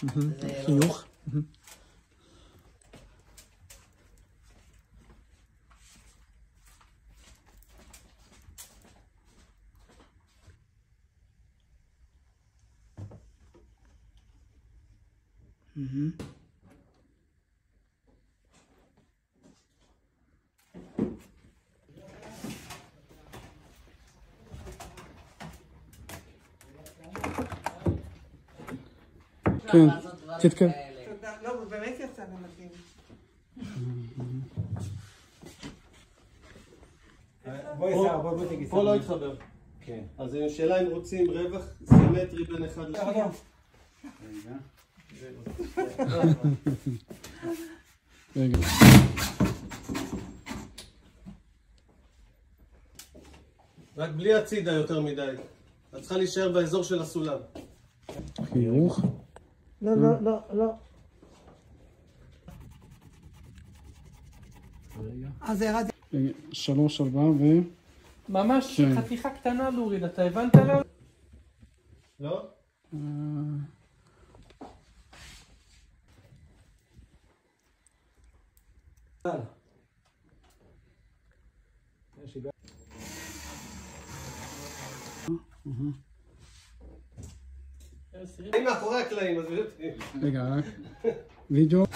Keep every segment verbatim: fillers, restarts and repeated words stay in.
חיוך. כן, תתקדם. תודה, לא, הוא באמת יצא למדהים. פה לא התחבר. אז השאלה אם רוצים רווח סימטרי בין אחד לשני. רגע. רק בלי הצידה יותר מדי. את צריכה להישאר באזור של הסולם. חיוך. לא, לא, לא, לא. אז זה ירד. שלוש, ארבעה ו... ממש חתיכה קטנה להוריד, אתה הבנת עליו? לא? אני מאחורי הקלעים, אז יודעים. רגע, רק. וידאו.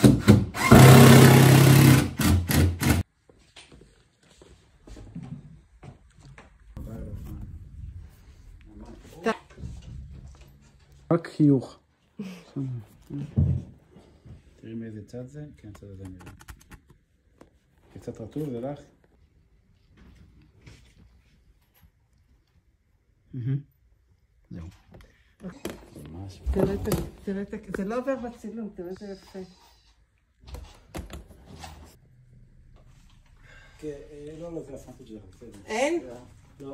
רק חיוך. תראי מאיזה צד זה? כן, צד הזה נראה. קצת רטוב, זה לך? זהו. ממש. תראה, זה לא עובר בצילום, תראה זה יפה. כן, לא, לא, זה הסמכות שלך, בסדר. אין? לא.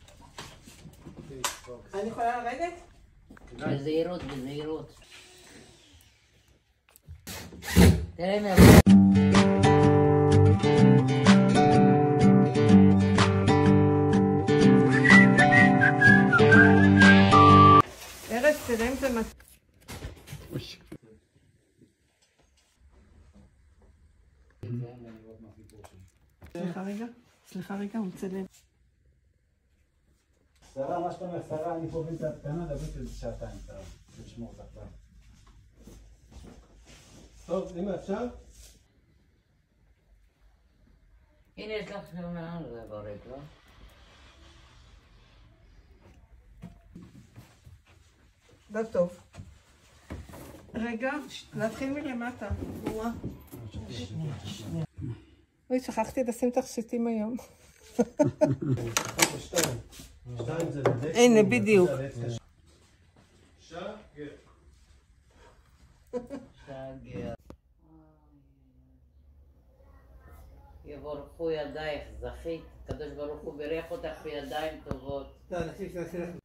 אני יכולה לרדת? בזהירות, בזהירות. תראה מה... ארץ, תראה אם זה מה... סליחה רגע, סליחה רגע, הוא מצלם. שרה, מה שאתה אומר, שרה, אני פה בנתה קטנה, דברת על זה שעתיים, שרה. תשמור אותך לה. טוב, אמא, אפשר? הנה יש לך שמונה זה בורק, לא? לא טוב. רגע, להתחיל מלמטה. אוי, שכחתי לשים תכשיטים היום. שתיים. שתיים זה לדק. הנה, בדיוק. שגר. שגר. יבורכו ידייך, זכית. הקדוש ברוך הוא בירך אותך בידיים טובות.